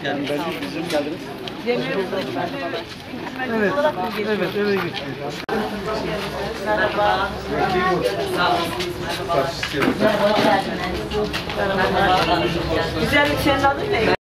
geldiniz. Bizim geldiniz. Yemeğe buradayım ben de valla. Evet, evet eve geçiyoruz. Merhaba. Güzel bir senin adın ne?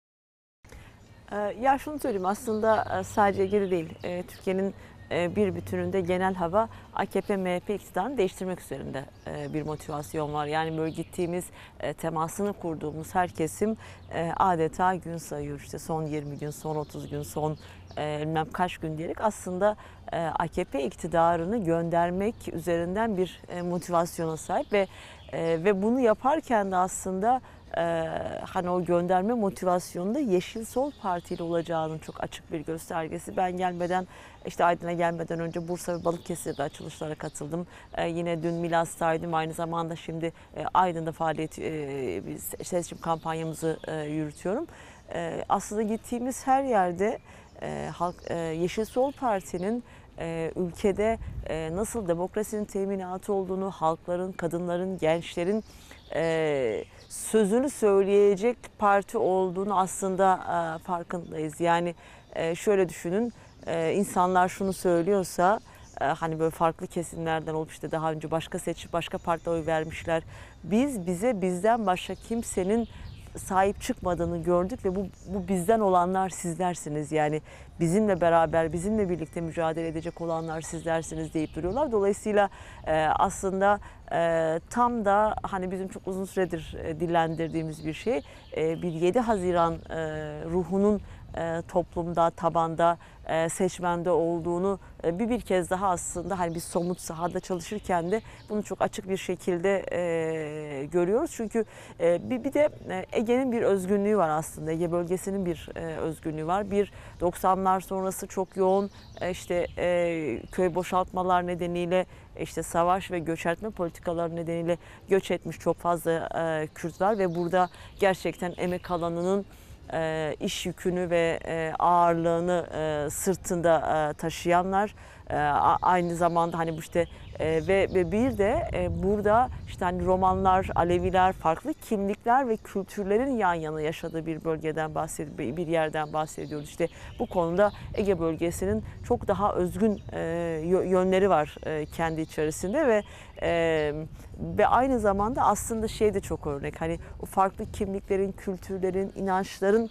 Ya şunu söyleyeyim, aslında sadece Ege'de değil, Türkiye'nin bir bütününde genel hava AKP-MHP iktidarını değiştirmek üzerinde bir motivasyon var. Yani böyle gittiğimiz, temasını kurduğumuz her kesim adeta gün sayıyor. İşte son 20 gün, son 30 gün, son bilmem kaç gün diyerek aslında AKP iktidarını göndermek üzerinden bir motivasyona sahip ve bunu yaparken de aslında hani o gönderme motivasyonunda Yeşil Sol Parti ile olacağının çok açık bir göstergesi. Ben gelmeden, işte Aydın'a gelmeden önce Bursa ve Balıkesir'de açılışlara katıldım. Yine dün Milas'taydım. Aynı zamanda şimdi Aydın'da seçim kampanyamızı yürütüyorum. Aslında gittiğimiz her yerde Yeşil Sol Parti'nin ülkede nasıl demokrasinin teminatı olduğunu, halkların, kadınların, gençlerin sözünü söyleyecek parti olduğunu aslında farkındayız. Yani şöyle düşünün, insanlar şunu söylüyorsa, hani böyle farklı kesimlerden olup işte daha önce başka partiye oy vermişler. Bizden başka kimsenin sahip çıkmadığını gördük ve bu bizden olanlar sizlersiniz. Yani bizimle beraber, bizimle birlikte mücadele edecek olanlar sizlersiniz deyip duruyorlar. Dolayısıyla aslında tam da hani bizim çok uzun süredir dillendirdiğimiz bir şey, bir 7 Haziran ruhunun toplumda, tabanda, seçmende olduğunu bir kez daha aslında hani biz somut sahada çalışırken de bunu çok açık bir şekilde görüyoruz. Çünkü bir de Ege'nin bir özgünlüğü var aslında. Ege bölgesinin bir özgünlüğü var. 90'lar sonrası çok yoğun işte köy boşaltmalar nedeniyle, işte savaş ve göçertme politikaları nedeniyle göç etmiş çok fazla Kürt var ve burada gerçekten emek alanının iş yükünü ve ağırlığını sırtında taşıyanlar, aynı zamanda hani bu işte ve bir de burada işte hani Romanlar, Aleviler, farklı kimlikler ve kültürlerin yan yana yaşadığı bir bölgeden bir yerden bahsediyoruz. İşte bu konuda Ege bölgesinin çok daha özgün yönleri var kendi içerisinde ve aynı zamanda aslında şey de çok örnek, hani o farklı kimliklerin, kültürlerin, inançların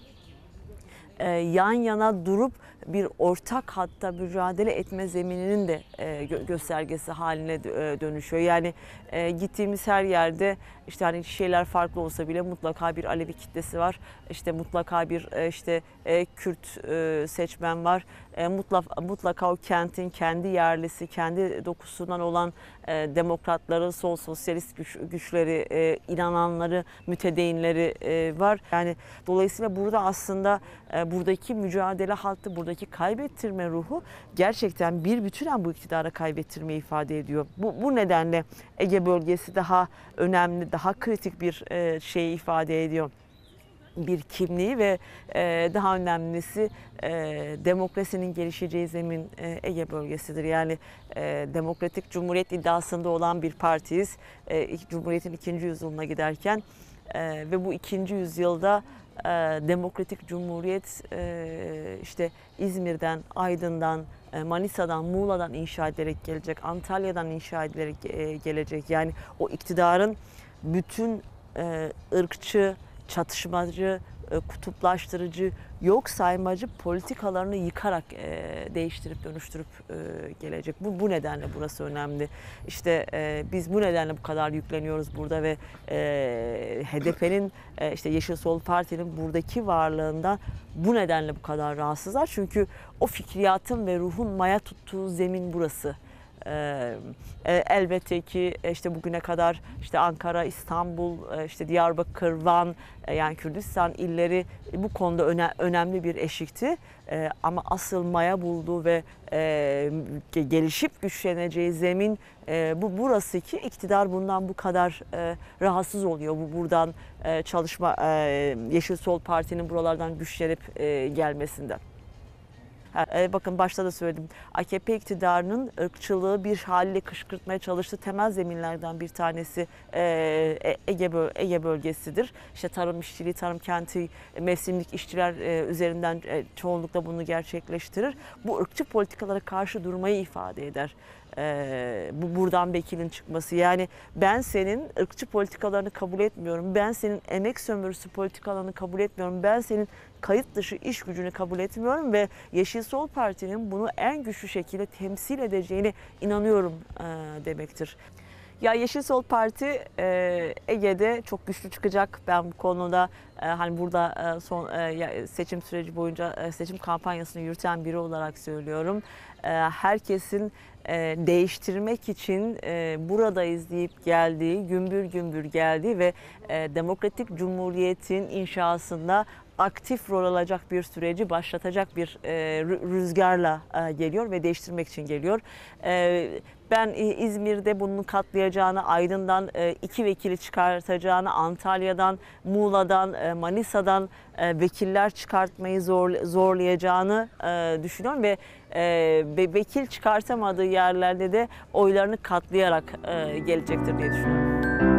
yan yana durup bir ortak hatta mücadele etme zemininin de göstergesi haline dönüşüyor. Yani gittiğimiz her yerde işte hani şeyler farklı olsa bile mutlaka bir Alevi kitlesi var. İşte mutlaka bir işte Kürt seçmen var. Mutlaka o kentin kendi yerlisi, kendi dokusundan olan demokratları, sol sosyalist güçleri, inananları, mütedeyinleri var. Yani dolayısıyla burada aslında buradaki mücadele hattı, buradaki kaybettirme ruhu gerçekten bir bütünen bu iktidara kaybettirmeyi ifade ediyor. Bu nedenle Ege bölgesi daha önemli, daha kritik bir şeyi ifade ediyor. Bir kimliği ve daha önemlisi demokrasinin gelişeceği zemin Ege bölgesidir. Yani demokratik cumhuriyet iddiasında olan bir partiyiz. Cumhuriyetin 2. yüzyılına giderken ve bu 2. yüzyılda demokratik cumhuriyet işte İzmir'den, Aydın'dan, Manisa'dan, Muğla'dan inşa edilerek gelecek, Antalya'dan inşa edilerek gelecek. Yani o iktidarın bütün ırkçı, çatışmacı, kutuplaştırıcı, yok saymacı politikalarını yıkarak değiştirip dönüştürüp gelecek. Bu nedenle burası önemli. İşte biz bu nedenle bu kadar yükleniyoruz burada ve HDP'nin işte Yeşil Sol Parti'nin buradaki varlığından bu nedenle bu kadar rahatsızlar. Çünkü o fikriyatın ve ruhun maya tuttuğu zemin burası. Elbette ki işte bugüne kadar işte Ankara, İstanbul, işte Diyarbakır, Van, yani Kürdistan illeri bu konuda önemli bir eşikti. Ama asıl maya bulduğu ve gelişip güçleneceği zemin burası ki iktidar bundan bu kadar rahatsız oluyor. Buradan Yeşil Sol Parti'nin buralardan güçlenip gelmesinden. Bakın başta da söyledim. AKP iktidarının ırkçılığı bir haliyle kışkırtmaya çalıştığı temel zeminlerden bir tanesi Ege bölgesidir. İşte tarım işçiliği, tarım kenti, mevsimlik işçiler üzerinden çoğunlukla bunu gerçekleştirir. Bu ırkçı politikalara karşı durmayı ifade eder. Buradan Bekir'in çıkması. Yani ben senin ırkçı politikalarını kabul etmiyorum. Ben senin emek sömürüsü politikalarını kabul etmiyorum. Ben senin kayıt dışı iş gücünü kabul etmiyorum ve Yeşil Sol Parti'nin bunu en güçlü şekilde temsil edeceğine inanıyorum demektir. Ya Yeşil Sol Parti Ege'de çok güçlü çıkacak. Ben bu konuda hani burada seçim süreci boyunca seçim kampanyasını yürüten biri olarak söylüyorum. Herkesin değiştirmek için buradayız deyip geldiği, gümbür gümbür geldiği ve demokratik cumhuriyetin inşasında aktif rol alacak bir süreci başlatacak bir rüzgarla geliyor ve değiştirmek için geliyor. Ben İzmir'de bunu katlayacağını, Aydın'dan 2 vekili çıkartacağını, Antalya'dan, Muğla'dan, Manisa'dan vekiller çıkartmayı zorlayacağını düşünüyorum ve vekil çıkartamadığı yerlerde de oylarını katlayarak gelecektir diye düşünüyorum.